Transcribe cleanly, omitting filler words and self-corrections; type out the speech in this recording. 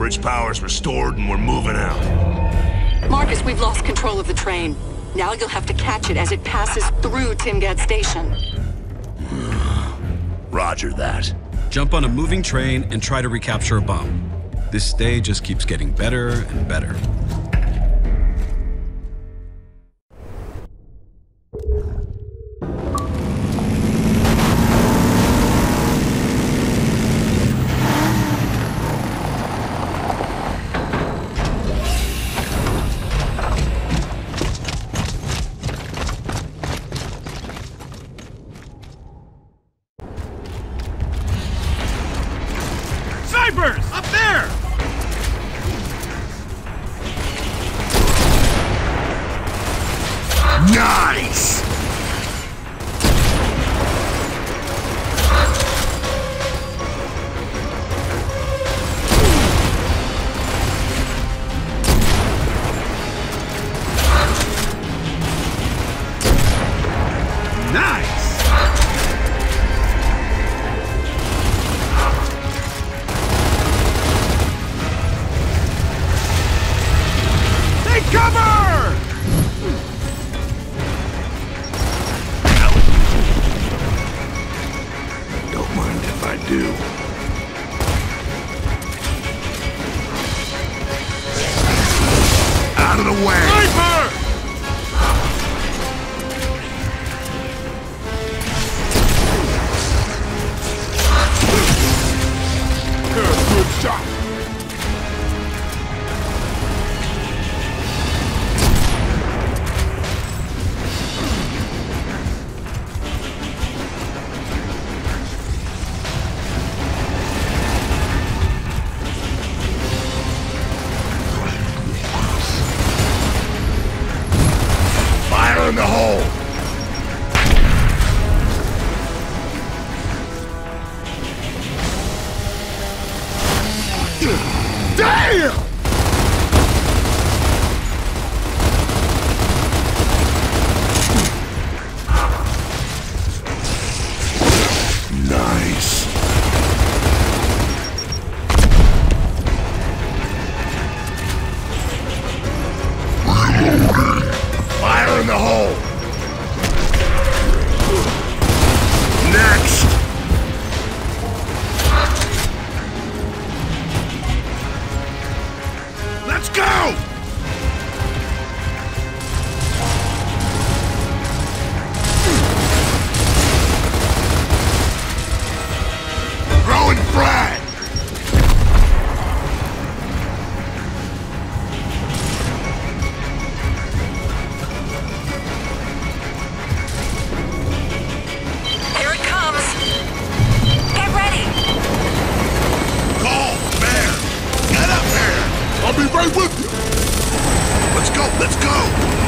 Storage power's restored and we're moving out. Marcus, we've lost control of the train. Now you'll have to catch it as it passes through Timgad Station. Roger that. Jump on a moving train and try to recapture a bomb. This stay just keeps getting better and better. Up there! Nice! Cover! Don't mind if I do. Out of the way! Sniper! Good shot! In the hole! Damn! Nice. Reloading. Fire in the hole! Next! Let's go! Throwing frag! I'll be right with you! Let's go, let's go!